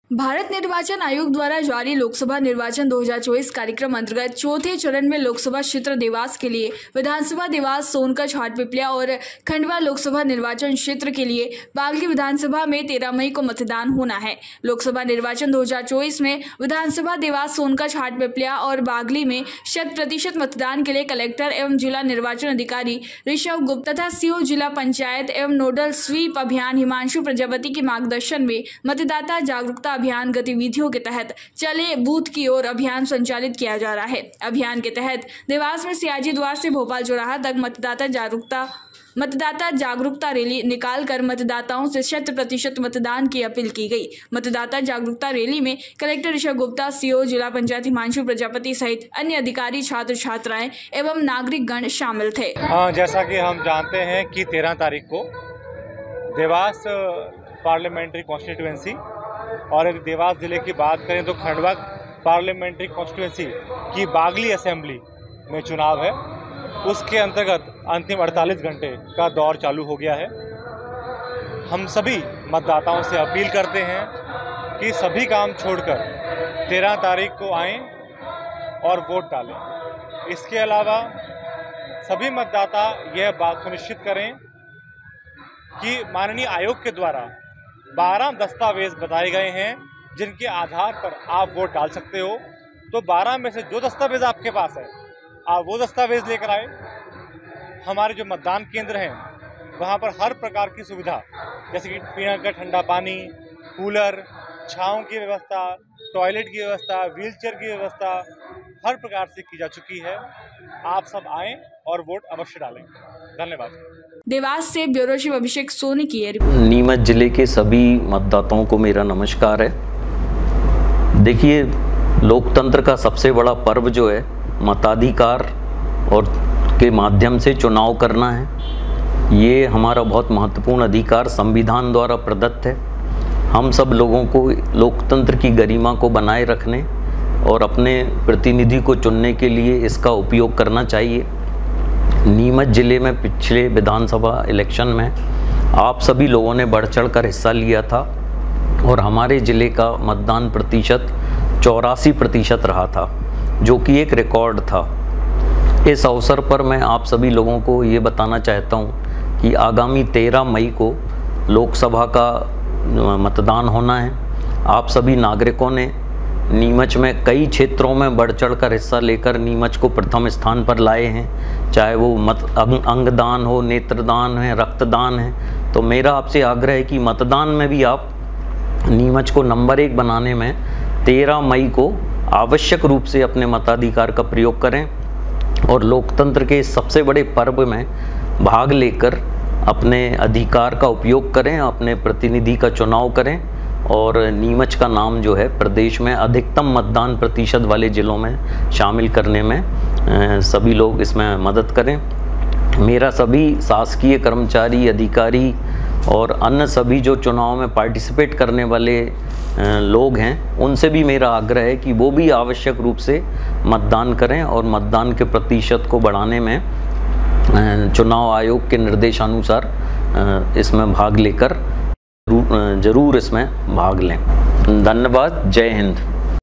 भारत निर्वाचन आयोग द्वारा जारी लोकसभा निर्वाचन 2024 कार्यक्रम अंतर्गत चौथे चरण में लोकसभा क्षेत्र देवास के लिए, विधानसभा देवास, सोनकच्छ, हाटपिपलिया और खंडवा लोकसभा निर्वाचन क्षेत्र के लिए बागली विधानसभा में 13 मई को मतदान होना है। लोकसभा निर्वाचन 2024 में विधानसभा देवास, सोनकच्छ, हाटपिपलिया और बागली में 100% मतदान के लिए कलेक्टर एवं जिला निर्वाचन अधिकारी ऋषभ गुप्ता तथा सीओ जिला पंचायत एवं नोडल स्वीप अभियान हिमांशु प्रजापति के मार्गदर्शन में मतदाता जागरूकता अभियान गतिविधियों के तहत चले बूथ की ओर अभियान संचालित किया जा रहा है। अभियान के तहत देवास में सियाजी द्वार से भोपाल चौराहा तक मतदाता जागरूकता रैली निकालकर मतदाताओं से 100% मतदान की अपील की गई। मतदाता जागरूकता रैली में कलेक्टर ऋषभ गुप्ता, सीओ जिला पंचायत हिमांशु प्रजापति सहित अन्य अधिकारी, छात्र छात्राएं एवं नागरिक गण शामिल थे। जैसा कि हम जानते हैं कि 13 तारीख को देवास पार्लियामेंट्री कॉन्स्टिट्यूएंसी और यदि देवास ज़िले की बात करें तो खंडवा पार्लियामेंट्री कॉन्स्टिट्यूएंसी की बागली असेंबली में चुनाव है। उसके अंतर्गत अंतिम 48 घंटे का दौर चालू हो गया है। हम सभी मतदाताओं से अपील करते हैं कि सभी काम छोड़कर 13 तारीख को आएं और वोट डालें। इसके अलावा सभी मतदाता यह बात सुनिश्चित करें कि माननीय आयोग के द्वारा 12 दस्तावेज बताए गए हैं जिनके आधार पर आप वोट डाल सकते हो। तो 12 में से जो दस्तावेज आपके पास है आप वो दस्तावेज लेकर आए। हमारे जो मतदान केंद्र हैं वहाँ पर हर प्रकार की सुविधा जैसे कि पीने का ठंडा पानी, कूलर, छाँव की व्यवस्था, टॉयलेट की व्यवस्था, व्हीलचेयर की व्यवस्था हर प्रकार से की जा चुकी है। आप सब आएँ और वोट अवश्य डालें। धन्यवाद। देवास से ब्यूरो चीफ अभिषेक सोनी की नीमच जिले के सभी मतदाताओं को मेरा नमस्कार है। देखिए, लोकतंत्र का सबसे बड़ा पर्व जो है मताधिकार और के माध्यम से चुनाव करना है। ये हमारा बहुत महत्वपूर्ण अधिकार संविधान द्वारा प्रदत्त है। हम सब लोगों को लोकतंत्र की गरिमा को बनाए रखने और अपने प्रतिनिधि को चुनने के लिए इसका उपयोग करना चाहिए। नीमच जिले में पिछले विधानसभा इलेक्शन में आप सभी लोगों ने बढ़ चढ़ कर हिस्सा लिया था और हमारे ज़िले का मतदान प्रतिशत 84% रहा था, जो कि एक रिकॉर्ड था। इस अवसर पर मैं आप सभी लोगों को ये बताना चाहता हूँ कि आगामी 13 मई को लोकसभा का मतदान होना है। आप सभी नागरिकों ने नीमच में कई क्षेत्रों में बढ़ चढ़ कर हिस्सा लेकर नीमच को प्रथम स्थान पर लाए हैं, चाहे वो अंगदान हो, नेत्रदान है, रक्तदान है। तो मेरा आपसे आग्रह है कि मतदान में भी आप नीमच को नंबर 1 बनाने में 13 मई को आवश्यक रूप से अपने मताधिकार का प्रयोग करें और लोकतंत्र के सबसे बड़े पर्व में भाग लेकर अपने अधिकार का उपयोग करें, अपने प्रतिनिधि का चुनाव करें और नीमच का नाम जो है प्रदेश में अधिकतम मतदान प्रतिशत वाले ज़िलों में शामिल करने में सभी लोग इसमें मदद करें। मेरा सभी शासकीय कर्मचारी, अधिकारी और अन्य सभी जो चुनाव में पार्टिसिपेट करने वाले लोग हैं उनसे भी मेरा आग्रह है कि वो भी आवश्यक रूप से मतदान करें और मतदान के प्रतिशत को बढ़ाने में चुनाव आयोग के निर्देशानुसार इसमें भाग लेकर ज़रूर इसमें भाग लें। धन्यवाद। जय हिंद।